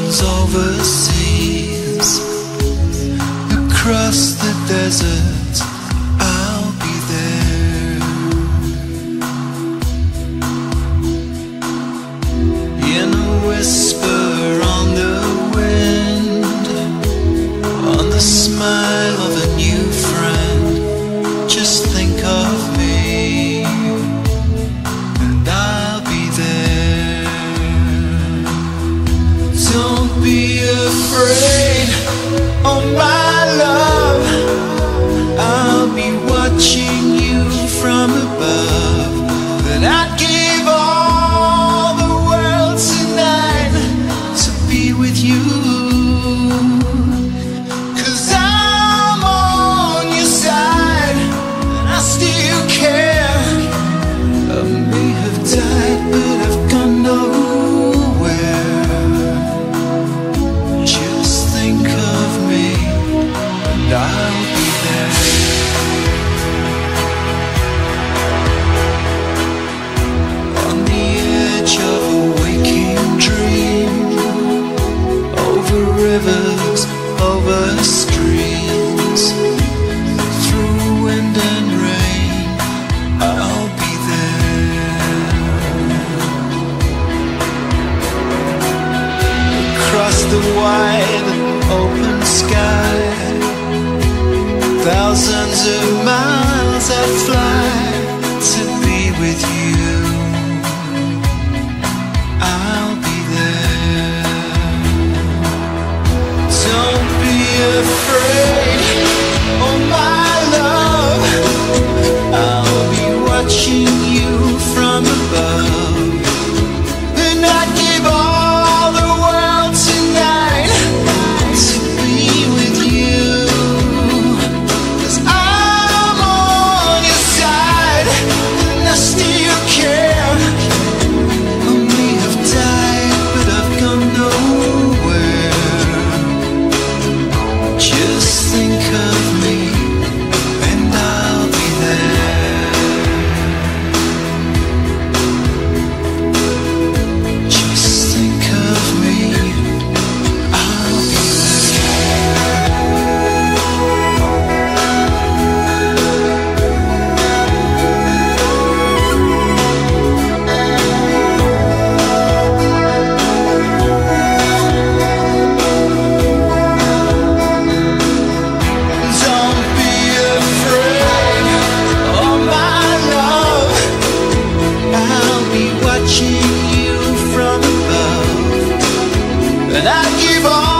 travels overseas, across the desert, I'll be there. In a whisper on the wind, on the smile of a new friend, just think of me and I'll be there. Don't be afraid, oh my love, I'll be watching you from above. That I'd give all the world tonight to be with you, 'cause I'm on your side and I still care. I may have died but I've gone nowhere. Just think of me and I'll be there. On the edge of a waking dream, over rivers, over streams, through wind and rain, I'll be there. Across the wide open sky, thousands of miles I'd fly to be with you. I'll be there. Don't be afraid, oh my love, I'll be watching you from above. And I'd give all the world tonight to be with you, 'cause I'm on your side and I still care. I may have died but I've gone nowhere. Just think of me and I'll be there. Just think of me, I'll be Don't be afraid, oh my love, I'll be watching you from above. And I give all